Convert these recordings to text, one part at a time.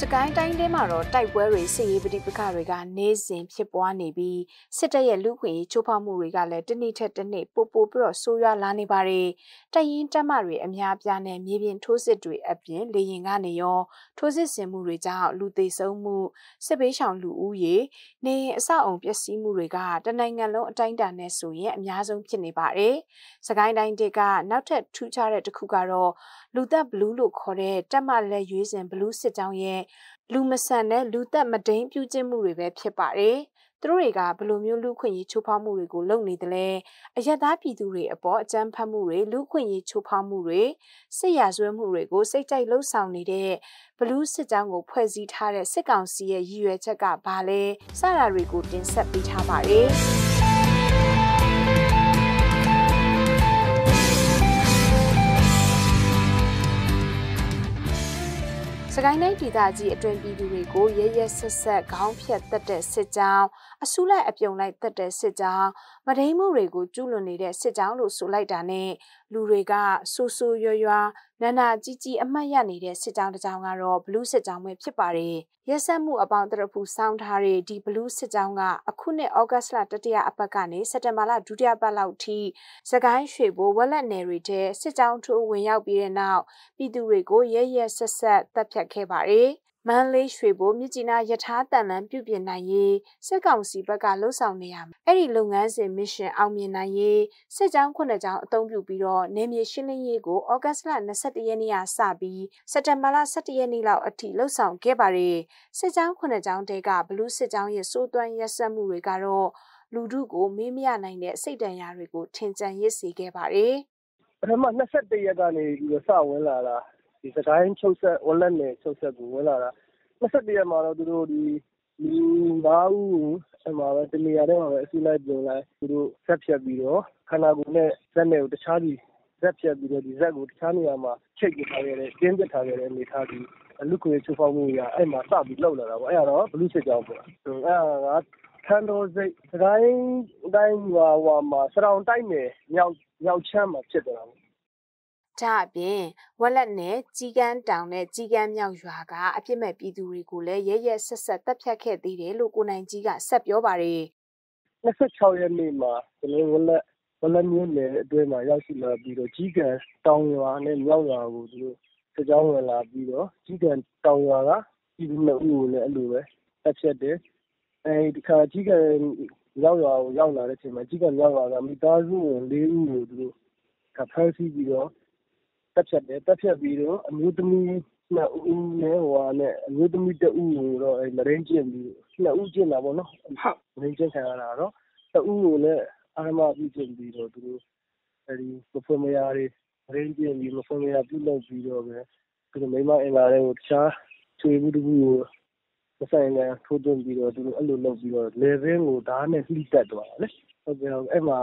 ကိုင်းတိုင်းထဲမှာတော့တိုက်ပွဲတွေစစ်ရေးပဋိပက္ခတွေကနေစဉ်ဖြစ်ပွားနေပြီးစစ်တပ်ရဲ့လူခွင့်ရေးချိုးဖောက်မှုတွေကလည်းတစ်နေ့ထက်တစ်နေ့ပိုပြီးတော့ဆိုးရွားလာနေပါတယ်။တပ်ရင်းတပ်မတွေအများအပြားနဲ့မြေပြင်ထိုးစစ်တွေအပြင်လေရင်ကနေရောထိုးစစ်ဆင်မှုတွေကြောင့်လူသေဆုံးမှုစစ်ဘေးရှောင်လူဦးရေနေအဆောက်အုံပျက်စီးမှုတွေကတနိုင်ငံလုံးအတိုင်းအတာနဲ့ဆိုရင်အများဆုံးဖြစ်နေပါတယ်။စကိုင်းတိုင်းကနောက်ထပ်ထူးခြားတဲ့တစ်ခုကတော့လူသက်ဘလူးလို့ခေါ်တဲ့တပ်မလက်ရွေးစင်ဘလူးစစ်ကြောင်းရဲ့လူမဆန်တဲ့လူသက်မဒိန်ပြုကျင့်မှုတွေပဲဖြစ်ပါတယ်။သူတို့တွေကဘလိုမျိုးလူခွင့်ရေးချိုးဖောက်မှုတွေကိုလုပ်နေတယ်လဲ။အယက်သားပြည်သူတွေအပေါ်အကြမ်းဖက်မှုတွေလူခွင့်ရေးချိုးဖောက်မှုတွေစစ်ရာဇဝတ်မှုတွေကိုစိတ်ကြိုက်လှုပ်ဆောင်နေတဲ့ဘလူးစစ်ကြောင်းကိုဖွဲ့စည်းထားတဲ့စစ်ကောင်စီရဲ့ရည်ရွယ်ချက်ကဘာလဲစတာတွေကိုတင်ဆက်ပေးထားပါတယ်။စကိုင်းတိုင်းဒေသကြီးအတွင်းပြည်သူတွေကိုရဲရဲဆက်ဆက်ခေါင်းဖြတ်တက်တဲ့စစ်ကြောင်းအစုလိုက်အပြုံလိုက်တက်တဲ့စစ်ကြောင်းမဒိမ်းမှုတွေကိုကျူးလွန်နေတဲ့စစ်ကြောင်းလို့ဆိုလိုက်တာနဲ့လူတွေကဆူဆူရွာနာနာကြီးကြီးအမှတ်ရနေတဲ့စစ်ကြောင်းတစ်ကြောင်းကတော့ဘလူးစစ်ကြောင်းပဲဖြစ်ပါတယ်။ရက်ဆက်မှုအပေါင်းတရဖူစောင်းထားတဲ့ဒီဘလူးစစ်ကြောင်းကအခုနှစ်ဩဂတ်လတတိယအပတ်ကနေစက်တင်ဘာလဒုတိယပတ်လောက်ထိစကိုင်းရွှေဘိုဝက်လက်နယ်တွေထဲစစ်ကြောင်းထိုးဝင်ရောက်ပြီးတဲ့နောက်ပြည်သူတွေကိုရဲရဲဆက်ဆက်တပ်ဖြတ်ခဲ့ပါတယ်။မန္တလေးရွှေဘိုမြစ်ကြီးနားယထာတန်လန်းပြုပြင်နိုင်ရေးစစ်ကောင်စီဘက်ကလှုပ်ဆောင်နေရမယ်။အဲ့ဒီလုပ်ငန်းစဉ်မစ်ရှင်အောင်မြင်နိုင်ရေးစစ်ကြောင်း9ကြောင်းအသုံးပြုပြီးတော့နေမြေရှင်းလင်းရေးကိုဩဂတ်လ22ရက်နေ့ကစပြီးစက်တင်ဘာလ17ရက်နေ့လောက်အထိလှုပ်ဆောင်ခဲ့ပါတယ်။စစ်ကြောင်း9ကြောင်းတဲကဘလူးစစ်ကြောင်းရဲ့စိုးသွမ်းရက်စက်မှုတွေကတော့လူထုကိုမေးမရနိုင်တဲ့စိတ်တန်ရာတွေကိုထင်ကြံရစ်စေခဲ့ပါတယ်။ပထမ21ရက်ကနေပြီးတော့စဝင်လာတာဒီစကိုင်းချုပ်ဆက်ဝလက်နယ်ချုပ်ဆက်ကိုဝင်လာတာ21ရက်မှာတော့သူတို့ဒီလူ5ဦးအမှာပဲတနေရာထဲမှာပဲအစုလိုက်ပြုံလိုက်သူတို့ဆက်ဖြတ်ပြီးတော့ခန္ဓာကိုယ်နဲ့ဇက်နယ်ကိုတခြားပြီးဇက်ဖြတ်ပြီးတော့ဒီဇက်ကိုတခြားနေရာမှာချိတ်ပြထားခဲ့တဲ့ကျင်းပထားခဲ့တဲ့အနေထားပြီးလူခွေချိုးဖောက်မှုကြီးအဲ့မှာစပြီးလောက်လာတာပေါ့အဲ့တော့ဘလူးစစ်ကြောင်းပေါ့အဲ့ဒါကခန်းတော်စိတ်စကိုင်းတိုင်းဟွာမှာစရောင်တိုက်နယ်မြောက်ချမ်းမှာဖြစ်တယ်ဒါအပြင်ဝက်လက်နဲ့ကြီးကန်းတောင်နဲ့ကြီးကန်းမြောက်ရွာကအပြစ်မဲ့ပြည်သူတွေကိုလည်းရဲရဲဆက်ဆက်တပ်ဖြတ်ခဲ့သေးတယ်လို့ကိုနိုင်ကြီးကဆက်ပြောပါတယ် 26ရက်နေ့မှာကျွန်တော်ဝက်လက်မြို့နယ်အတွင်းမှာရောက်ရှိလာပြီးတော့ကြီးကန်းတောင်ရွာနဲ့မြောက်ရွာကိုသူတို့စစ်ကြောင်းဝင်လာပြီးတော့ကြီးကန်းတောင်ရွာကပြည်သူ့နှစ်ဦးကိုလည်းအဲ့လိုပဲတပ်ဖြတ်တယ်အဲဒီခါကြီးကန်းမြောက်ရွာကိုရောက်လာတဲ့အချိန်မှာကြီးကန်းမြောက်ရွာကမိသားစုဝင်4ဦးကိုသူတို့ဖမ်းဆီးပြီးတော့တက်ဖြတ်ပြီးတော့အမျိုးသမီး2ဦးနဲ့အမျိုးသမီး1ဦးကိုတော့မရင်းကျင်ပြီး2ဦးကျင်တာပေါ့နော်မရင်းကျင်ခံရတာတော့2ဦးကိုလည်းအာမပြုကျင်ပြီးတော့သူတို့အဲဒီမဖွင့်မရတွေမရင်းကျင်ပြီးမဖွင့်မရပြုလုပ်ပြီးတော့ပဲသူတို့မိမအင်္ဂါတွေကိုတခြားချွေမှုတခုကိုမဆိုင်နဲ့ထိုးသွင်းပြီးတော့သူတို့အဲ့လိုလုပ်ပြီးတော့လေဘင်းကိုဓာတ်နဲ့လှိတက်သွားတာလေဟုတ်ကဲ့အဲ့မှာ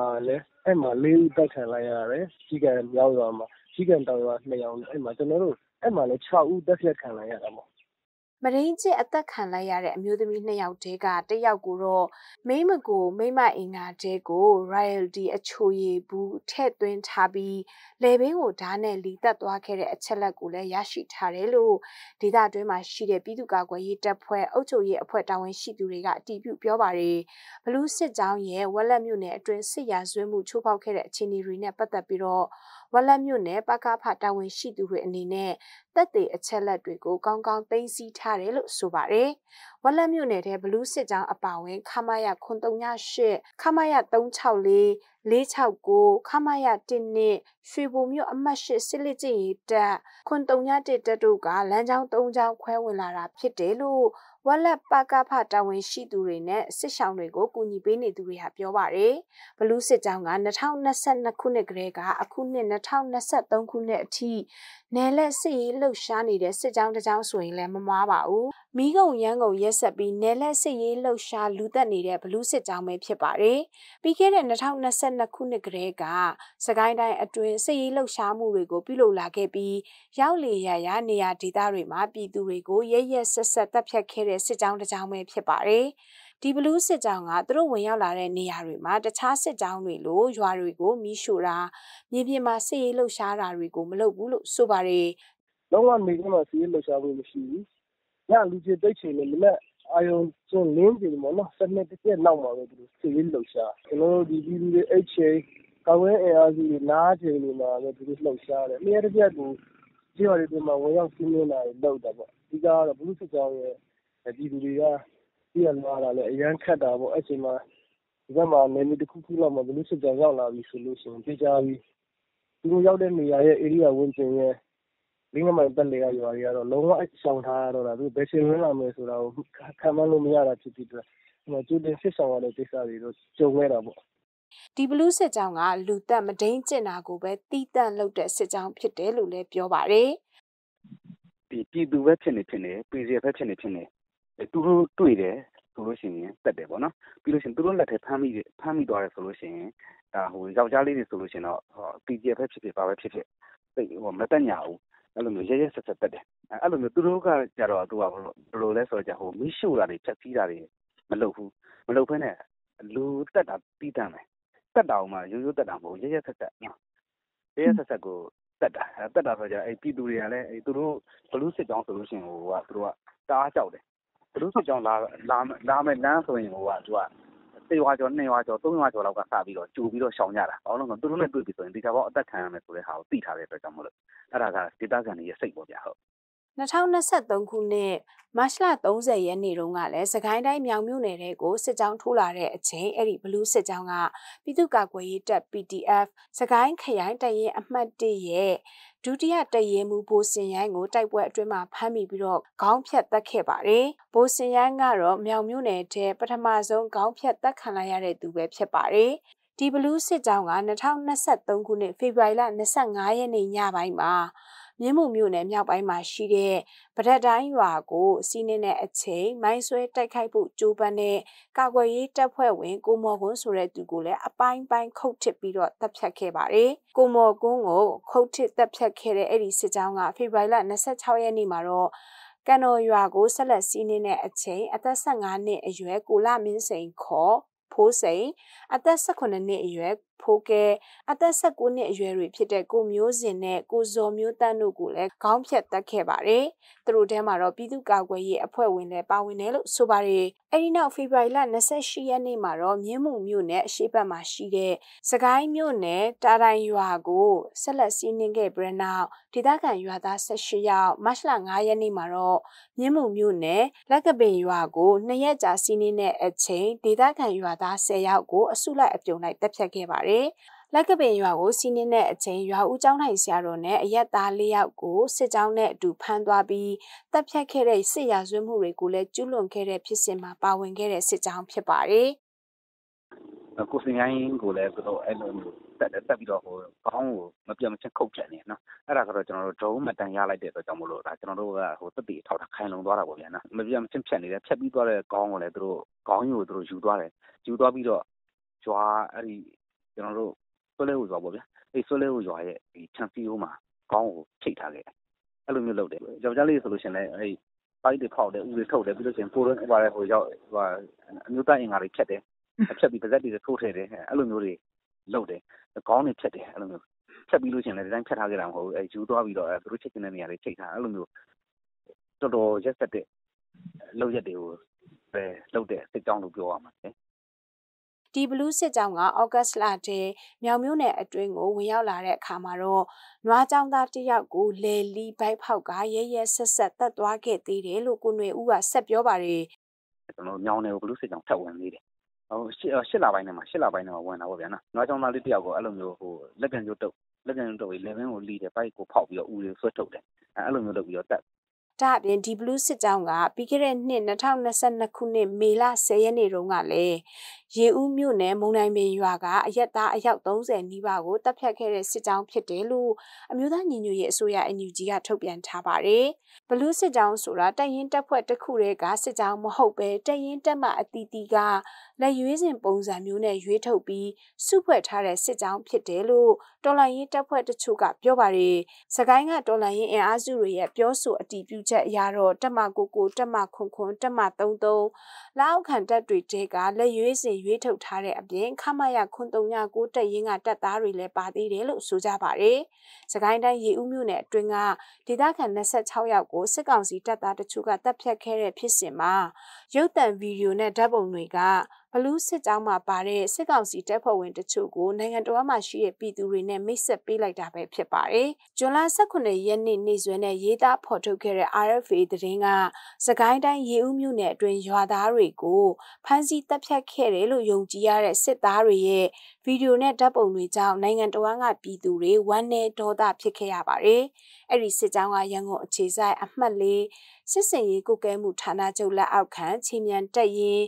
4ဦးတက်ခံလိုက်ရတယ်ကြီးကံရောက်ရွာမှာကြီးကံတောင်ရွာ2ယောက်အဲ့မှာကျွန်တော်တို့အဲ့မှာလည်း6ဦးတက်ဖြတ်ခံလိုက်ရတာပေါ့မရင်းကျစ်အသက်ခံလိုက်ရတဲ့အမျိုးသမီး2ယောက်တည်းကတစ်ယောက်ကိုတော့မိမအင်္ဂါတဲကို royalty အချိုရည်ဘူးထည့်သွင်းထားပြီးလေဘင်းကိုဓာတ်နဲ့လီတက်သွားခဲ့တဲ့အချက်လက်ကိုလည်းရရှိထားတယ်လို့ဒေသတွင်းမှာရှိတဲ့ပြည်သူ့ကာကွယ်ရေးတပ်ဖွဲ့အုပ်ချုပ်ရေးအဖွဲ့တာဝန်ရှိသူတွေကအတည်ပြုပြောပါတယ်ဘလူးစစ်ကြောင်းရဲ့ဝက်လက်မြို့နယ်အတွင်းစစ်ရာဇဝတ်မှုချိုးဖောက်ခဲ့တဲ့အခြေအနေတွေနဲ့ပတ်သက်ပြီးတော့ဝက်လက်မြို့နယ်ပကဖတာဝန်ရှိသူတွေအနေနဲ့တပ်တွေအချက်လက်တွေကိုကောင်းကောင်းသိသိထားတယ်လို့ဆိုပါတယ်။ဝက်လက်မြို့နယ်ထဲဘလူးစစ်ကြောင်းအပါဝင်ခမရ938ခမရ364 469ခမရ12ရွှေဘိုမြို့အမှတ်8စစ်လက်ကျင့်ရေးတပ်931တပ်တို့ကလမ်းကြောင်း3ကြောင်းခွဲဝင်လာတာဖြစ်တယ်လို့ဝက်လက်ပကဖတာဝန်ရှိသူတွေနဲ့စစ်ဆောင်တွေကိုကူညီပေးနေသူတွေဟာပြောပါတယ်။ဘလူးစစ်ကြောင်းက2022ခုနှစ်ကတည်းကအခုနှစ်2023ခုနှစ်အထိနယ်လက်စစ်ရေးလှုပ်ရှားနေတဲ့စစ်ကြောင်းတစ်ကြောင်းဆိုရင်လည်းမမှားပါဘူး။မိဂုံရန်ကုန်ရက်ဆက်ပြီးနယ်လက်စစ်ရေးလှုပ်ရှားလူသက်နေတဲ့ဘလူးစစ်ကြောင်းပဲဖြစ်ပါတယ်။ပြီးခဲ့တဲ့2022ခုနှစ်ကတည်းကစကိုင်းတိုင်းအတွင်းစစ်ရေးလှုပ်ရှားမှုတွေကိုပြုလုပ်လာခဲ့ပြီးရောက်လေရနေရာဒေသတွေမှာပြည်သူတွေကိုရဲရဲဆက်ဆက်တပ်ဖြတ်ခဲ့တဲ့စစ်ကြောင်းတစ်ကြောင်းပဲဖြစ်ပါတယ်။ဒီဘလူးစစ်ကြောင်းကသူတို့ဝင်ရောက်လာတဲ့နေရာတွေမှာတခြားစစ်ကြောင်းတွေလိုရွာတွေကိုမီးရှို့တာမြေပြင်မှာစစ်ရေးလှုပ်ရှားတာတွေကိုမလုပ်ဘူးလို့ဆိုပါတယ်။လုံးဝနေကမှစစ်ရေးလှုပ်ရှားမှုမရှိဘူးညလူကြီးတိတ်ချင်နေမအာယုံကျင်းလင်းနေပေါ့နော်စနစ်တစ်ချက်နောက်မှာပဲသူစီရေးလှုပ်ရှားကျွန်တော်တို့ဒီပြည်သူတွေအိတ်ချိန်ကောင်းဝင်အင်အားစုတွေနားချိန်နေမှာပဲသူတို့လှုပ်ရှားတယ်အများတစ်ချက်ကိုဒီဟာတွေမှာဝင်ရောက်စီးနင်းတာလုပ်တာပေါ့ဒီကတော့ဘုလူစစ်ကြောင်းရဲ့ပြည်သူတွေကပြရလာတာလည်းအရန်ခတ်တာပေါ့အဲ့ချိန်မှာဒီဘက်မှာနေမီတစ်ခုခုလောက်မှာဘလူစစ်ကြောင်းရောက်လာပြီဆိုလို့ရှိရင်ပြကြပြီးသူတို့ရောက်တဲ့နေရာရဲ့ area ဝင်ကျင်ရဲ့လင်းကမိုင်တက်လေကရွာတွေကတော့လုံးဝရှောင်ထားရတော့တာသူဘယ်ချိန်ဝင်လာမယ်ဆိုတာကိုခံမှန်းလို့မရတာဖြစ်ပြီးတော့ကျူတင်စစ်ဆောင်ရတဲ့ကိစ္စတွေတော့ကြုံခဲ့တာပေါ့ဒီဘလူးစစ်ကြောင်းကလူသက်မဒိန်ကျင်တာကိုပဲတီးတန့်လုပ်တဲ့စစ်ကြောင်းဖြစ်တယ်လို့လည်းပြောပါတယ်ဒီပြည်သူပဲဖြစ်နေPCF ပဲဖြစ်နေသူတို့တွေ့တယ်ဆိုလို့ရှိရင်တက်တယ်ပေါ့နော်ပြီးလို့ရှိရင်သူတို့လက်ထဲဖမ်းမိသွားတယ်ဆိုလို့ရှိရင်ဒါဟိုယောက်ျားလေးတွေဆိုလို့ရှိရင်တော့ PCF ပဲဖြစ်ပါပဲဖြစ်သိမတက်ညာဘူးအဲ့လိုမျိုးရဲဆက်တက်တယ်အဲ့လိုမျိုးသူတို့ကကြတော့သူကဘယ်လိုလဲဆိုတော့မီးရှို့တာတွေဖြတ်စည်းတာတွေမလုပ်ဘဲနဲ့လူတက်တာပြီးတမ်းမယ်တက်တာမှရိုးတက်တာမဟုတ်ရဲဆက်နော်ရဲဆက်ကိုတက်တာဆိုကြအဲ့ပြည်သူတွေကလည်းအဲ့သူတို့ဘလူးစစ်ကြောင်းဆိုလို့ရှိရင်ဟိုကသူတို့ကတအားကြောက်တယ်ဘလူးစစ်ကြောင်းလာမဲ့လမ်းဆိုရင်ဟိုကသူက1 ရွာကျော်2 ရွာကျော်3 ရွာကျော်လောက်ကစပြီးတော့ကြိုပြီးတော့ရှောင်ကြတာဘာလို့လဲဆိုတော့သူတို့နဲ့တွေ့ပြီဆိုရင်ဒီကဘောအသက်ခံရမယ်ဆိုတဲ့ဟာကိုသိထားတဲ့အတွက်ကြောင့်မလို့အဲ့ဒါကဒေသခံတွေရဲ့စိတ်ပေါ့ဗျာဟုတ် 2023ခုနှစ်မတ်လ30ရက်နေ့တုန်းကလည်းစကိုင်းတိုင်းမြောင်မြို့နယ်ကိုစစ်ကြောင်းထိုးလာတဲ့အချိန်အဲ့ဒီဘလူးစစ်ကြောင်းကပြည်သူ့ကာကွယ်ရေးတပ် PDF စကိုင်းခရိုင်တရင်အမှတ်1ရဲ့ဒုတိယတရင်မူဘိုးစင်ရိုင်းကိုတိုက်ပွဲအတွင်းမှာဖမ်းမိပြီးတော့ခေါင်းဖြတ်တက်ခဲ့ပါတယ်။ဘိုးစင်ရိုင်းကတော့မြောင်မြို့နယ်ထဲပထမဆုံးခေါင်းဖြတ်တက်ခံလိုက်ရတဲ့သူပဲဖြစ်ပါတယ်။ဒီဘလူးစစ်ကြောင်းက2023ခုနှစ်ဖေဖော်ဝါရီလ25ရက်နေ့ညပိုင်းမှာမြင်းမှုမြို့နယ်မြောက်ပိုင်းမှာရှိတဲ့ဗဒတ်တိုင်းရွာကိုစီးနှင်းတဲ့အချိန်မိုင်းဆွဲတိုက်ခိုက်ဖို့ကြိုးပမ်းတဲ့ကာကွယ်ရေးတပ်ဖွဲ့ဝင်ကိုမော်ကွန်းဆိုတဲ့သူကိုလည်းအပိုင်းပိုင်းခုတ်ထစ်ပြီးတော့တပ်ဖြတ်ခဲ့ပါတယ်။ကိုမော်ကွန်းကိုခုတ်ထစ်တပ်ဖြတ်ခဲ့တဲ့အဲ့ဒီစစ်ကြောင်းကဖေဖော်ဝါရီလ26ရက်နေ့မှာတော့ကံတော်ရွာကိုဆက်လက်စီးနှင်းတဲ့အချိန်အသက်15နှစ်အရွယ်ကိုလမင်းစိန်ခေါ်ဖိုးစိန်အသက်18နှစ်အရွယ်ဖိုးကဲအသက်19နှစ်အရွယ်တွေဖြစ်တဲ့ကိုမျိုးစင်နဲ့ကိုဇော်မျိုးတန်းတို့ကိုလည်းခေါင်းဖြတ်တက်ခဲ့ပါတယ်။သူတို့ထဲမှာတော့ပြည်သူ့ကာကွယ်ရေးအဖွဲ့ဝင်လည်းပါဝင်တယ်လို့ဆိုပါတယ်။အဲဒီနောက်ဖေဖော်ဝါရီလ28ရက်နေ့မှာတော့မြင်းမှုမြို့နယ်အရှေ့ဘက်မှာရှိတဲ့စကိုင်းမြို့နယ်တာတိုင်ရွာကိုဆက်လက်စီးနှင်းခဲ့ပြီးနောက်ဒေသခံရွာသား18ယောက်မတ်လ9ရက်နေ့မှာတော့မြင်းမှုမြို့နယ်လက်ကပင်ရွာကို2ရက်ကြာစီးနှင်းတဲ့အချိန်ဒေသခံရွာသား10ယောက်ကိုအစုလိုက်အပြုံလိုက်တပ်ဖြတ်ခဲ့ပါတယ်။လက်ကပင်ရွာကိုစီးနှင်းတဲ့အချိန်ရွာဦးကျောင်းထိုင်ဆရာတော်နဲ့အရက်သား4ယောက်ကိုစစ်ကြောင်းနဲ့အတူဖမ်းသွားပြီးတပ်ဖြတ်ခဲ့တဲ့စစ်ရာဇဝတ်မှုတွေကိုလည်းကျူးလွန်ခဲ့တဲ့ဖြစ်စဉ်မှာပါဝင်ခဲ့တဲ့စစ်ကြောင်းဖြစ်ပါတယ်။ကိုစင်ရိုင်းကိုလည်းသူတို့အဲ့လိုမျိုးတက်ပြီးတော့ဟိုခေါင်းကိုမပြတ်မချင်းခုတ်ပြန်နေနော်အဲ့ဒါကတော့ကျွန်တော်တို့ဒုံးမတန်ရလိုက်တဲ့အတွက်ကြောင့်မလို့ဒါကျွန်တော်တို့ကဟိုတက်တီထောက်တာခိုင်လုံသွားတာပေါ့ဗျာနော်မပြတ်မချင်းဖြတ်နေတယ်ဖြတ်ပြီးသွားတဲ့ခေါင်းကိုလည်းသူတို့ခေါင်းကြီးကိုသူတို့ယူသွားတယ်ယူသွားပြီးတော့ကြွားအဲ့ဒီကျွန်တော်တို့ဆွဲလဲကိုကြွားပေါ့ဗျာအဲ့ဆွဲလဲကိုကြွားရဲ့ဒီချန်စီယိုမှာခေါင်းကိုထိတ်ထားခဲ့အဲ့လိုမျိုးလုပ်တယ်ယောက်ျားလေးဆိုလို့ရှင်လည်းအဲ့ပိုက်တွေဖောက်တယ်ဥတွေထုတ်တယ်ပြီးလို့ရှင်ကိုယ်တော့ပါတဲ့ဟိုရောက်ဟိုအမျိုးသားအင်္ဂါတွေဖြတ်တယ်ဖြတ်ပြီးပါဇက်တွေထိုးထည့်တယ်အဲ့လိုမျိုးတွေလုပ်တယ်ခေါင်းတွေဖြတ်တယ်အဲ့လိုမျိုးဖြတ်ပြီးလို့ရှိရင်လည်းဒီတိုင်းဖြတ်ထားကြတာမဟုတ်ဘူးအဲယူသွားပြီးတော့သူတို့ချက်ချင်းတဲ့နေရာတွေချိန်ထားအဲ့လိုမျိုးတော်တော်ရက်ဆက်တဲ့လောက်ရက်တွေကိုပဲလုပ်တဲ့စစ်ကြောင်းလို့ပြောရမှာလေဒီဘလူးစစ်ကြောင်းကဩဂတ်လထဲမြောင်မြို့နယ်အတွင်းကိုဝင်ရောက်လာတဲ့အခါမှာတော့နွားကျောင်းသားတစ်ယောက်ကိုလေလီဘိုက်ဖောက်ကရဲဆက်တက်သွားခဲ့သေးတယ်လို့ကိုຫນွေဦးကဆက်ပြောပါတယ်ကျွန်တော်မြောင်နယ်ကိုဘလူးစစ်ကြောင်းထပ်ဝင်နေတယ်ဟို8လပိုင်းထဲမှာဝင်တာပေါ့ဗျာနော်နွားကျောင်းသားလေးတယောက်ကိုအဲ့လိုမျိုးဟိုလက်ကန်ကျုပ်တုပ်ရေးလေဘင်းကိုလီတယ်ဘိုက်ကိုဖောက်ပြီးတော့ဦးတွေဆွဲထုတ်တယ်အဲ့လိုမျိုးလုပ်ပြီးတော့တက်ဒါအပြင်ဒီဘလူးစစ်ကြောင်းကပြီးခဲ့တဲ့နှစ်2022ခုနှစ်မေလ10ရက်နေ့တုန်းကလည်းရေဦးမြို့နယ်မုံနိုင်ပင်ရွာကအရက်သားအယောက်30နီးပါးကိုတပ်ဖြတ်ခဲ့တဲ့စစ်ကြောင်းဖြစ်တယ်လို့အမျိုးသားညီညွတ်ရေးအစိုးရ NUG ကထုတ်ပြန်ထားပါတယ်။ဘလူးစစ်ကြောင်းဆိုတာတပ်ရင်းတပ်ဖွဲ့တစ်ခုတည်းကစစ်ကြောင်းမဟုတ်ပဲတပ်ရင်းတပ်မှအသီးသီးကလက်ရွေးစင်ပုံစံမျိုးနဲ့ရွေးထုတ်ပြီးစုဖွဲ့ထားတဲ့စစ်ကြောင်းဖြစ်တယ်လို့တော်လှန်ရေးတပ်ဖွဲ့တချို့ကပြောပါတယ်။စကိုင်းကတော်လှန်ရေးအင်အားစုတွေရဲ့ပြောဆိုအတည်ပြုချက်အရတော့တပ်မ99တပ်မ99တပ်မ33လောက်ခံတပ်တွေတဲကလက်ရွေးစင်ရွေးထုတ်ထားတဲ့အပြင်ခမရ939တပ်ရင်းကတပ်သားတွေလည်းပါသေးတယ်လို့ဆိုကြပါတယ်။စကိုင်းတိုင်းရေဦးမြို့နယ်အတွင်းကဒေသခံ26ယောက်ကိုစစ်ကောင်စီတပ်သားတချို့ကတပ်ဖြတ်ခဲ့တဲ့ဖြစ်စဉ်မှာရုပ်သံဗီဒီယိုနဲ့ဓာတ်ပုံတွေကဘလူးစစ်ကြောင်းမှာပါတဲ့စစ်ကောင်စီတပ်ဖွဲ့ဝင်တချို့ကိုနိုင်ငံတော်မှာရှိတဲ့ပြည်သူတွေနဲ့မိတ်ဆက်ပေးလိုက်တာပဲဖြစ်ပါတယ်။ဇွန်လ18ရက်နေ့စွဲနဲ့ရေးသားဖော်ထုတ်ခဲ့တဲ့ RFA သတင်းကစကိုင်းတိုင်းရေဦးမြို့နယ်အတွင်းရွာသားတွေကိုဖမ်းဆီးတပ်ဖြတ်ခဲ့တယ်လို့ယုံကြည်ရတဲ့စစ်သားတွေရဲ့ဗီဒီယိုနဲ့ဓာတ်ပုံတွေကြောင့်နိုင်ငံတော်ကပြည်သူတွေဝမ်းနည်းဒေါသဖြစ်ခဲ့ရပါတယ်။အဲ့ဒီစစ်ကြောင်းကရန်ကုန်အခြေဆိုင်အမှတ်4စစ်စင်ရေးကုကဲမှုဌာနချုပ်လက်အောက်ခံချင်းမြန်တက်ရင်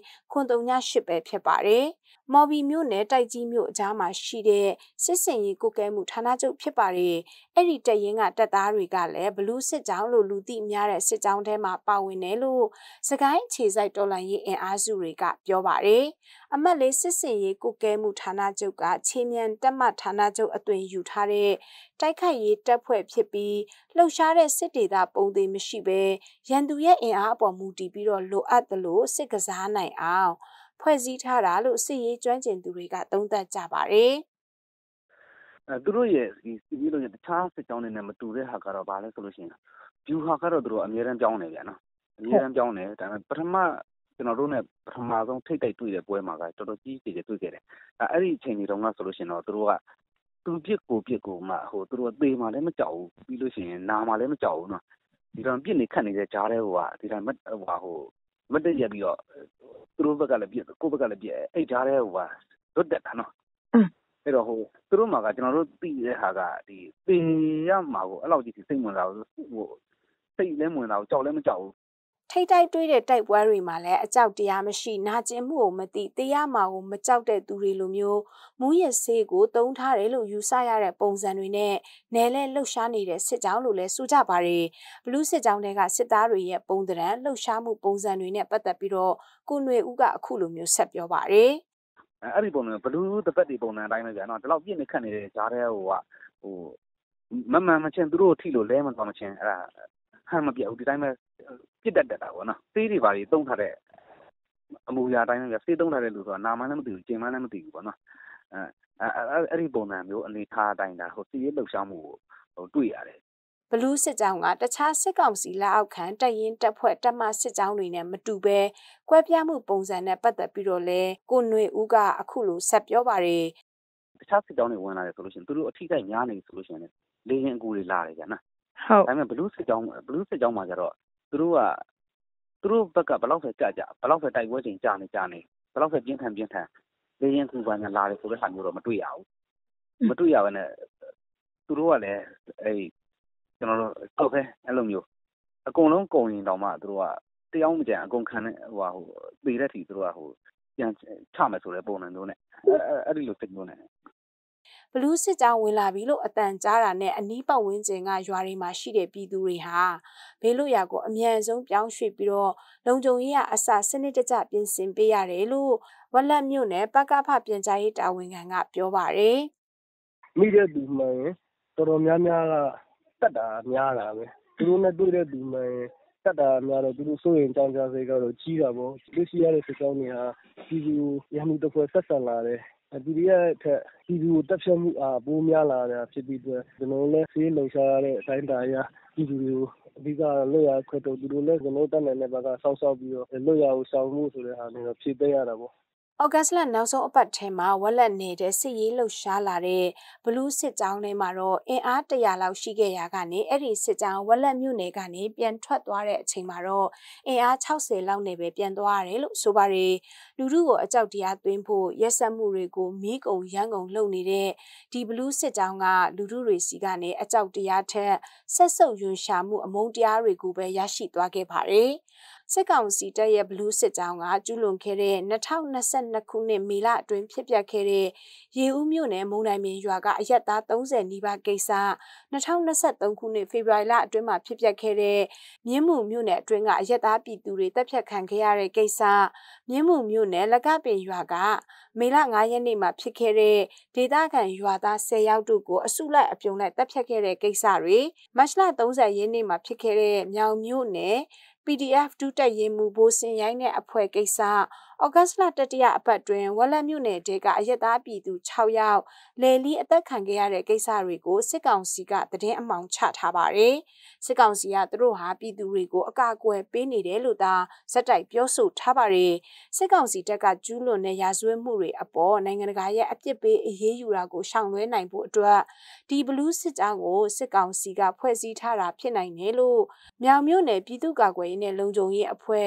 938ပဲဖြစ်ပါတယ်။မော်ဘီမြို့နယ်တိုက်ကြီးမြို့အကြားမှာရှိတဲ့စစ်စင်ရေးကုကဲမှုဌာနချုပ်ဖြစ်ပါတယ်။အဲ့ဒီတက်ရင်ကတပ်သားတွေကလည်းဘလူးစစ်ကြောင်းလို့လူသိများတဲ့စစ်ကြောင်းထဲမှာပါဝင်တယ်လို့စကိုင်းခြေဆိုင်တော်လှန်ရေးအင်အားစုတွေကပြောပါတယ်။အမှတ်၄စစ်စင်ရေးကုကဲမှုဌာနချုပ်ကချင်းမြန်တက်မဌာနချုပ်အသွင်ယူထားတဲ့တိုက်ခိုက်ရေးတပ်ဖွဲ့ဖြစ်ပြီးလှုပ်ရှားတဲ့စစ်ဒေသပုံသေးမရှိဘဲရန်သူရဲ့အင်အားအပေါ်မူတည်ပြီးတော့လိုအပ်သလိုစစ်ကစားနိုင်အောင်ဖွဲ့စည်းထားတာလို့စစ်ရေးကျွမ်းကျင်သူတွေကသုံးသပ်ကြပါတယ်။သူတို့ရဲ့ဒီစစ်ရေးလို့တခြားစစ်ကြောင်းတွေနဲ့မတူတဲ့ဟာကတော့ဘာလဲဆိုလို့ရှိရင်ဗျူဟာကတော့သူတို့အများရန်ပြောင်းနေဗျာနော်။အများရန်ပြောင်းနေဒါပေမဲ့ပထမကျွန်တော်တို့နဲ့ပထမဆုံးထိတ်တိုက်တွေ့တဲ့ပွဲမှာကတော်တော်ကြီးကြီးကျယ်တွေ့ခဲ့တယ်။အဲ့ဒီအချိန်ကြီးတုန်းကဆိုလို့ရှိရင်တော့သူတို့ကသူပြစ်ကိုမှသူတို့သေမှလည်းမကြောက်ဘူးပြီးလို့ရှိရင်နာမှလည်းမကြောက်ဘူးနော်ဒီတော့ပြစ်နေခတ်နေတဲ့ကြားထဲဒီတိုင်းမတ်တက်ရက်ပြီးတော့သူတို့ဘက်ကလည်းပြစ်ကိုယ့်ဘက်ကလည်းပြစ်အဲ့ကြားထဲလွတ်တက်တာနော်အဲ့တော့သူတို့မှာကကျွန်တော်တို့သိတဲ့ဟာကဒီသေရမှာကိုအဲ့လောက်ကြီးစိတ်ဝင်စားဘူးစိတ်လည်းဝင်စားဘူးကြောက်လည်းမကြောက်ဘူးထိတ်တိုက်တွေးတဲ့တိုက်ပွဲတွေမှာလည်းအကြောက်တရားမရှိနာကျင်မှုကိုမသိတရားမှာကိုမကြောက်တဲ့သူတွေလိုမျိုးမူးယစ်ဆေးကိုတုံးထားတယ်လို့ယူဆရတဲ့ပုံစံတွေနဲ့နယ်လဲလှုပ်ရှားနေတဲ့စစ်ကြောင်းလို့လည်းဆိုကြပါတယ်ဘလူးစစ်ကြောင်းတွေကစစ်သားတွေရဲ့ပုံသဏ္ဍာန်လှုပ်ရှားမှုပုံစံတွေနဲ့ပတ်သက်ပြီးတော့ကိုຫນွေဦးကအခုလိုမျိုးဆက်ပြောပါတယ်အဲ့ဒီပုံစံဘလူးတစ်ပတ်ဒီပုံစံအတိုင်းပဲကြာနော်ဒီလောက်ပြည့်နေခတ်နေတဲ့ကြားထဲမမှန်မချင်းသူတို့ထိလို့လဲမသွားမချင်းအဲ့ဒါဟန်မပြတ်ဘူးဒီတိုင်းပဲပြစ်တတ်တာပေါ့နော်စေးတွေပါတုံးထားတဲ့အမူအရာတိုင်းပဲစေးတုံးထားတဲ့လူဆိုတာနာမလည်းမသိဘူးကျင်မလည်းမသိဘူးပေါ့နော်အဲ့ဒီပုံစံမျိုးအနေထားအတိုင်းဒါစီးရဲလှုပ်ရှားမှုကိုတွေ့ရတယ်ဘလူးစစ်ကြောင်းကတခြားစစ်ကောင်စီလက်အောက်ခံတပ်ရင်းတပ်ဖွဲ့တပ်မစစ်ကြောင်းတွေနဲ့မတူဘဲကွဲပြားမှုပုံစံနဲ့ပတ်သက်ပြီးတော့လဲကိုຫນွေဦးကအခုလိုဆက်ပြောပါတယ်တခြားစစ်ကြောင်းတွေဝင်လာတယ်ဆိုလို့ရှိရင်သူတို့အထိကိများနေဆိုလို့ရှိရင်လေရင်အကူတွေလာတယ်ကြာနော်ဟုတ်ဒါပေမဲ့ဘလူးစစ်ကြောင်းမှာကျတော့သူတို့ဘက်ကဘယ်လောက်ပဲကြဘယ်လောက်ပဲတိုက်ပွဲချိန်ကြာနေဘယ်လောက်ပဲပြင်းထန်လေရင်ကူပါညာလာတယ်ဆိုတဲ့ဟာမျိုးတော့မတွေ့ရဘူးမတွေ့ရဘဲနဲ့သူတို့ကလည်းကျွန်တော်တို့ဟုတ်ပဲအဲ့လိုမျိုးအကုန်လုံးကုန်ရင်တောင်မှသူတို့ကတရားမကြံအကုန်ခံတဲ့ပေတဲ့ထီသူတို့ကပြန်ချမယ်ဆိုတဲ့ပုံစံမျိုးနဲ့အဲ့ဒီလိုစိတ်မျိုးနဲ့ဘလူးစစ်ကြောင်းဝင်လာပြီလို့အတန်ကြားတာနဲ့အနီးပတ်ဝန်းကျင်ကရွာတွေမှာရှိတဲ့ပြည်သူတွေဟာဘေးလွတ်ရာကိုအမြန်ဆုံးပြောင်းရွှေ့ပြီးတော့လုံခြုံရေးအစစနစ်တကျပြင်ဆင်ပေးရတယ်လို့ဝက်လက်မြို့နယ်ပကဖပြန်ကြားရေးတာဝန်ခံကပြောပါတယ်မိတဲ့သူမှန်ရင်တော်တော်များများကတတ်တာများတာပဲသူတို့နဲ့တွေ့တဲ့သူမှန်ရင်တတ်တာများတော့သူတို့စိုးရင်ကြောင်းကြစိတ်ကတော့ကြီးတာပေါ့လူရှိရတဲ့စစ်ကြောင်းတွေဟာပြည်သူရမှုတစ်ဖွဲ့ဆက်ဆံလာတယ်ဒီရဲ့ထက်ပြည်သူတက်ဖြတ်မှုအားပိုများလာတာဖြစ်ပြီးတော့ကျွန်တော်လည်းဆေးလုံရှားရတဲ့အတိုင်းတာရပြည်သူတွေကိုအဓိကလွတ်ရခွင့်တော့သူတို့လည်းကျွန်တော်တတ်နိုင်တဲ့ဘက်ကစောင့်ရှောက်ပြီးတော့လွတ်ရကိုဆောင်မှုဆိုတဲ့ဟာမျိုးဖြည့်သိမ်းရတာပေါ့ဩဂတ်စ်လနောက်ဆုံးအပတ်ထဲမှာဝက်လက်နေတဲ့စစ်ရေးလှုပ်ရှားလာတဲ့ဘလူးစစ်ကြောင်းထဲမှာတော့အင်အား100လောက်ရှိခဲ့ရာကနေအဲ့ဒီစစ်ကြောင်းဝက်လက်မြို့နယ်ကနေပြန်ထွက်သွားတဲ့အချိန်မှာတော့အင်အား60လောက်နဲ့ပဲပြန်သွားရတယ်လို့ဆိုပါတယ်လူထုကိုအကြောက်တရားသွင်းဖို့ရက်စက်မှုတွေကိုမီးကုံရမ်းကုံလုပ်နေတဲ့ဒီဘလူးစစ်ကြောင်းကလူထုတွေစီကနေအကြောက်တရားထက်ဆက်ဆုပ်ယွန်ရှာမှုအမုန်းတရားတွေကိုပဲရရှိသွားခဲ့ပါတယ်စစ်ကောင်စီတပ်ရဲ့ဘလူးစစ်ကြောင်းကကျူးလွန်ခဲ့တဲ့2022ခုနှစ်မေလအတွင်းဖြစ်ပျက်ခဲ့တဲ့ရေဦးမြို့နယ်မုံတိုင်းပင်ရွာကအရက်သား30နီးပါးကိစ္စ2023ခုနှစ်ဖေဖော်ဝါရီလအတွင်းမှာဖြစ်ပျက်ခဲ့တဲ့မြင်းမှုမြို့နယ်အတွင်းကအရက်သားပြည်သူတွေတပ်ဖြတ်ခံခဲ့ရတဲ့ကိစ္စမြင်းမှုမြို့နယ်လက်ကပင်ရွာကမေလ9ရက်နေ့မှာဖြစ်ခဲ့တဲ့ဒေသခံရွာသား10ယောက်တို့ကိုအစုလိုက်အပြုံလိုက်တပ်ဖြတ်ခဲ့တဲ့ကိစ္စတွေမတ်လ30ရက်နေ့မှာဖြစ်ခဲ့တဲ့မြောင်မြို့နယ် PDF ဒုတက်ရင်မူဘိုးစင်ရိုင်းတဲ့အဖွဲ့ကိစ္စဩဂတ်လတတိယအပတ်တွင်ဝက်လက်မြို့နယ်တဲကအရက်သားပြည်သူ6ယောက်လေလီအသက်ခံခဲ့ရတဲ့ကိစ္စတွေကိုစစ်ကောင်စီကသတင်းအမှောင်ချထားပါတယ်။စစ်ကောင်စီကသူတို့ဟာပြည်သူတွေကိုအကာအကွယ်ပေးနေတယ်လို့သာဇက်တိုက်ပြောဆိုထားပါတယ်။စစ်ကောင်စီတပ်ကကျူးလွန်တဲ့ရာဇဝတ်မှုတွေအပေါ်နိုင်ငံတကာရဲ့အပြစ်ပေးအရေးယူတာကိုရှောင်လွှဲနိုင်ဖို့အတွက်ဒီဘလူးစစ်ကြောင်းကိုစစ်ကောင်စီကဖွဲ့စည်းထားတာဖြစ်နိုင်တယ်လို့မြောင်မြို့နယ်ပြည်သူ့ကာကွယ်ရေးနဲ့လုံခြုံရေးအဖွဲ့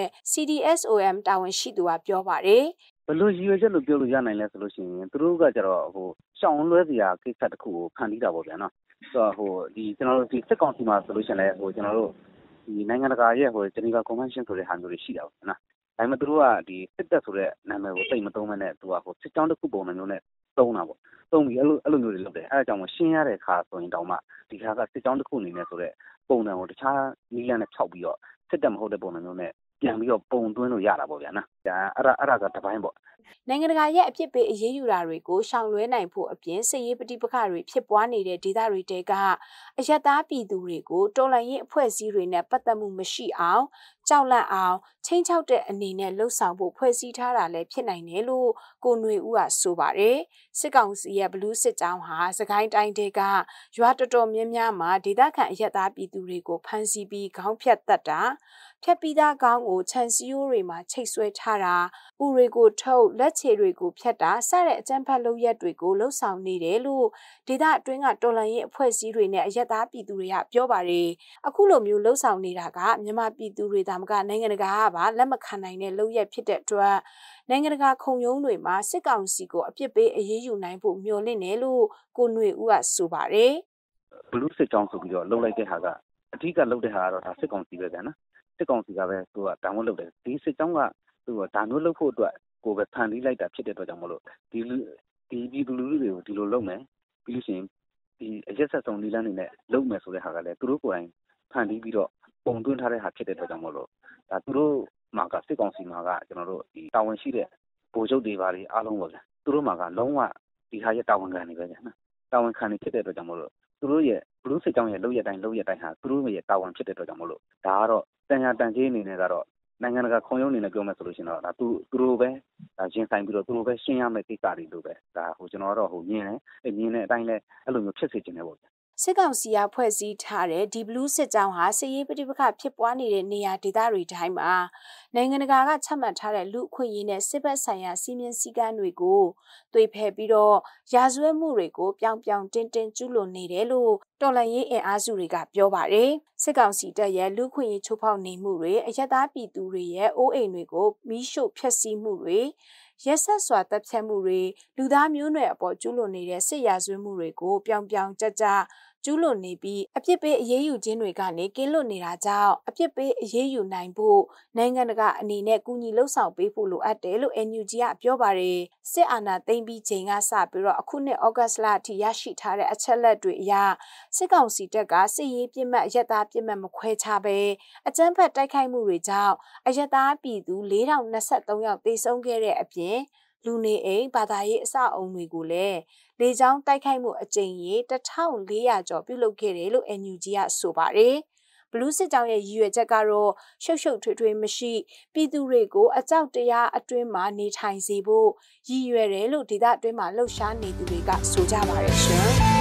CDSOM တာဝန်ရှိသူကပြောပါတယ်ဘလို့ရည်ရွယ်ချက်လို့ပြောလို့ရနိုင်လဲဆိုလို့ရှိရင်သူတို့ကကြတော့ရှောင်းလွှဲစရာကိစ္စတစ်ခုကိုဖန်တီးတာပေါ့ဗျာနော်ဆိုတော့ဒီကျွန်တော်တို့ဒီစစ်ကောင်စီမှာဆိုလို့ရှိရင်လည်းကျွန်တော်တို့ဒီနိုင်ငံတကာရဲ့ဂျနီဗာကွန်ဗင်းရှင်းဆိုတဲ့ဟာမျိုးတွေရှိတာပေါ့နော်ဒါပေမဲ့သူတို့ကဒီစစ်တပ်ဆိုတဲ့နာမည်ကိုသိမသုံးမနဲ့သူကစစ်ကြောင်းတစ်ခုပုံစံမျိုးနဲ့သုံးတာပေါ့သုံးပြီးအဲ့လိုမျိုးတွေလုပ်တယ်အဲ့ဒါကြောင့်ရှင်းရတဲ့အခါဆိုရင်တောင်မှဒီဟာကစစ်ကြောင်းတစ်ခုအနေနဲ့ဆိုတဲ့ပုံစံကိုတခြားနီးလန်းနဲ့ဖြောက်ပြီးတော့စစ်တပ်မဟုတ်တဲ့ပုံစံမျိုးနဲ့ပြန်ပြီးတော့ပုံသွင်းလို့ရတာပေါ့ဗျာနော်ဒါအဲ့ဒါကတစ်ပိုင်းပေါ့နိုင်ငံတကာရဲ့အဖြစ်ပေးအရေးယူတာတွေကိုရှောင်လွှဲနိုင်ဖို့အပြင်စစ်ရေးပဋိပက္ခတွေဖြစ်ပွားနေတဲ့ဒေသတွေတဲကအယက်သားပြည်သူတွေကိုတော်လှန်ရေးအဖွဲ့အစည်းတွေနဲ့ပတ်သက်မှုမရှိအောင်ကြောက်လန့်အောင်ချင်းချောက်တဲ့အနေနဲ့လှုပ်ဆောင်ဖို့ဖွဲ့စည်းထားတာလည်းဖြစ်နိုင်တယ်လို့ကိုຫນွေဦးကဆိုပါတယ်စစ်ကောင်စီရဲ့ဘလူးစစ်ကြောင်းဟာစကိုင်းတိုင်းတဲကရွာတော်တော်များများမှာဒေသခံအယက်သားပြည်သူတွေကိုဖမ်းဆီးပြီးခေါင်းဖြတ်တက်တာဖြတ်ပြီးသားကောင်းကိုခြံစည်းရိုးတွေမှာချိတ်ဆွဲထားတာဥတွေကိုထုတ်လက်ခြေတွေကိုဖြတ်တာစတဲ့အကြမ်းဖက်လုပ်ရက်တွေကိုလှုပ်ဆောင်နေတယ်လို့ဒေသအတွင်းကတော်လှန်ရေးအဖွဲ့အစည်းတွေနဲ့အယက်သားပြည်သူတွေကပြောပါတယ်အခုလိုမျိုးလှုပ်ဆောင်နေတာကမြန်မာပြည်သူတွေဒါမှကနိုင်ငံတကာကပါလက်မခံနိုင်တဲ့လုပ်ရက်ဖြစ်တဲ့အတွက်နိုင်ငံတကာခုံရုံးတွေမှာစစ်ကောင်စီကိုအပြစ်ပေးအရေးယူနိုင်ဖို့မျှော်လင့်တယ်လို့ကိုຫນွေဦးကဆိုပါတယ်ဘလူးစစ်ကြောင်းဆိုပြီးတော့လှုပ်လိုက်တဲ့ဟာကအဓိကလှုပ်တဲ့ဟာကတော့ဒါစစ်ကောင်စီပဲဗျာနော်စစ်ကောင်စီကပဲသူကတောင်းဝန်လုပ်တယ်ဒီစစ်ကြောင်းကသူကဒါမျိုးလုပ်ဖို့အတွက်ကိုပဲဖန်တီးလိုက်တာဖြစ်တဲ့အတွက်ကြောင့်မလို့ဒီပြည်သူလူထုတွေကိုဒီလိုလုပ်မယ်ပြီးလို့ရှိရင်ဒီအရက်ဆက်ဆုံးနီလန်းနေနဲ့လုပ်မယ်ဆိုတဲ့ဟာကလည်းသူတို့ကိုယ်တိုင်ဖန်တီးပြီးတော့ပုံသွင်းထားတဲ့ဟာဖြစ်တဲ့အတွက်ကြောင့်မလို့ဒါသူတို့မှာကစစ်ကောင်စီမှာကကျွန်တော်တို့ဒီတာဝန်ရှိတဲ့ဗိုလ်ချုပ်တွေပါတွေအားလုံးပေါ့ဗျာသူတို့မှာကလုံးဝဒီဟာရဲ့တာဝန်ခံနေပဲဗျာနော်တာဝန်ခံနေဖြစ်တဲ့အတွက်ကြောင့်မလို့သူတို့ရဲ့ဘလူးစစ်ကြောင်းရဲ့လုပ်ရတိုင်းဟာသူတို့ရဲ့တာဝန်ဖြစ်တဲ့အတွက်ကြောင့်မလို့ဒါကတော့တန်ရာတန်ကြီးအနေနဲ့ကတော့နိုင်ငံတကာခုံရုံးအနေနဲ့ပြောမယ်ဆိုလို့ရှိရင်တော့ဒါသူတို့ပဲဒါရင်ဆိုင်ပြီးတော့သူတို့ပဲရှင်းရမယ့်ကိစ္စတွေလို့ပဲဒါကျွန်တော်ကတော့မြင်တယ်မြင်တဲ့အတိုင်းလဲအဲ့လိုမျိုးဖြစ်စေချင်တယ်ပေါ့စစ်ကောင်စီကဖွဲ့စည်းထားတဲ့ဒီဘလူးစစ်ကြောင်းဟာစစ်ရေးပဋိပက္ခဖြစ်ပွားနေတဲ့နေရာဒေသတွေတိုင်းမှာနိုင်ငံတကာကချမှတ်ထားတဲ့လူအခွင့်အရေးနဲ့စစ်ဘက်ဆိုင်ရာစီမင်းစည်းကမ်းတွေကိုသွေဖယ်ပြီးတော့ရာဇဝတ်မှုတွေကိုပြောင်တင်းကျူးလွန်နေတယ်လို့တော်လှန်ရေးအင်အားစုတွေကပြောပါတယ်စစ်ကောင်စီတပ်ရဲ့လူအခွင့်အရေးချိုးဖောက်နေမှုတွေအယက်သားပြည်သူတွေရဲ့အိုးအိမ်တွေကိုမီးရှို့ဖျက်ဆီးမှုတွေရက်ဆက်စွာတပ်ဖြတ်မှုတွေလူသားမျိုးနွယ်အပေါ်ကျူးလွန်နေတဲ့စစ်ရာဇဝတ်မှုတွေကိုပြောင်ကြကျူးလွန်နေပြီးအပြစ်ပေးအရေးယူခြင်းတွေကနေကင်းလွတ်နေတာကြောင့်အပြစ်ပေးအရေးယူနိုင်ဖို့နိုင်ငံတကာအနေနဲ့ကူညီလှုပ်ဆောင်ပေးဖို့လိုအပ်တယ်လို့ NUG ကပြောပါတယ်စစ်အာဏာသိမ်းပြီးချိန်ကစပြီးတော့အခုနှစ်ဩဂတ်လအထိရရှိထားတဲ့အချက်လက်တွေအရစစ်ကောင်စီတပ်ကစစ်ရေးပြစ်မှတ်အယက်သားပြစ်မှတ်မခွဲခြားပဲအကြမ်းဖက်တိုက်ခိုက်မှုတွေကြောင့်အယက်သားပြည်သူ4023ယောက်သေဆုံးခဲ့တဲ့အပြင်လူနေအိမ်ဘာသာရေးအဆောက်အုံတွေကိုလည်းလေကြောင်းတိုက်ခိုက်မှုအကြိမ်ရေ1400ကျော်ပြုလုပ်ခဲ့တယ်လို့ NUG ကဆိုပါတယ်ဘလူးစစ်ကြောင်းရဲ့ရည်ရွယ်ချက်ကတော့ရှုပ်ထွေးမရှိပြည်သူတွေကိုအကြောက်တရားအတွင်းမှာနေထိုင်စေဖို့ရည်ရွယ်တယ်လို့ဒေသအတွင်းမှာလှုပ်ရှားနေသူတွေကဆိုကြပါတယ်ရှင်